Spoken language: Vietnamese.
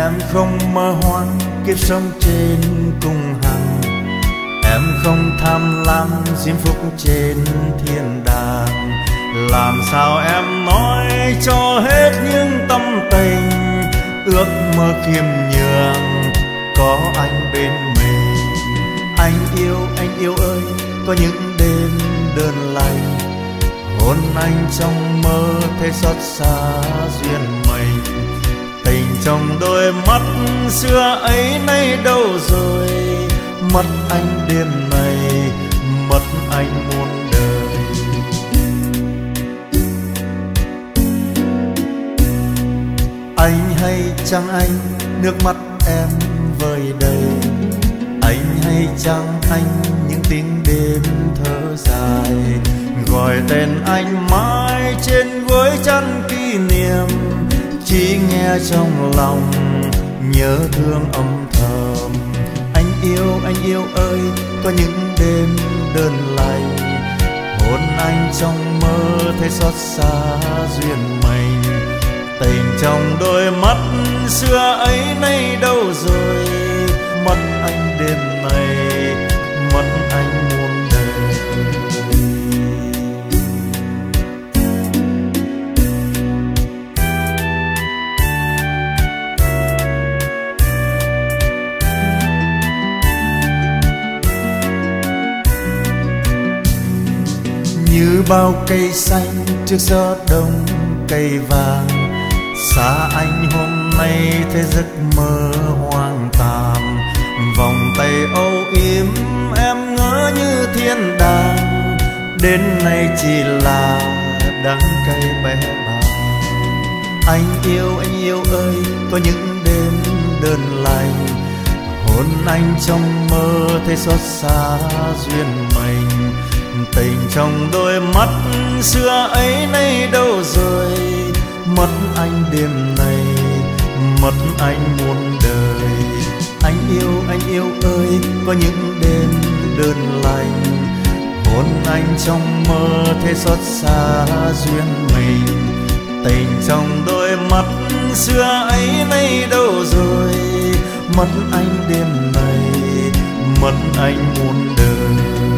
Em không mơ hoang kiếp sống trên cung hằng, em không tham lam diễm phúc trên thiên đàng. Làm sao em nói cho hết những tâm tình, ước mơ khiêm nhường có anh bên mình. Anh yêu ơi, có những đêm đơn lành, hôn anh trong mơ thấy xót xa duyên mình. Tình trong đôi mắt xưa ấy nay đâu rồi, mất anh đêm này, mất anh muôn đời. Anh hay chăng anh, nước mắt em vơi đầy. Anh hay chăng anh, những tiếng đêm thở dài, gọi tên anh mãi trên gối chăn kỷ niệm. Chỉ nghe trong lòng nhớ thương âm thầm. Anh yêu ơi, có những đêm đơn lành, hôn anh trong mơ thấy xót xa duyên mình. Tình trong đôi mắt xưa ấy nay đâu rồi, mất anh đêm này, mất anh muôn đời. Như bao cây xanh trước gió đông cây vàng, xa anh hôm nay thấy giấc mơ hoang tàn. Vòng tay âu yếm em ngỡ như thiên đàng, đến nay chỉ là đắng cay bé bàng. Anh yêu ơi, có những đêm đơn lành, hôn anh trong mơ thấy xót xa duyên mình. Tình trong đôi mắt xưa ấy nay đâu rồi, mất anh đêm này, mất anh muôn đời. Anh yêu ơi, có những đêm đơn lành, hôn anh trong mơ thấy xót xa duyên mình. Tình trong đôi mắt xưa ấy nay đâu rồi, mất anh đêm này, mất anh muôn đời.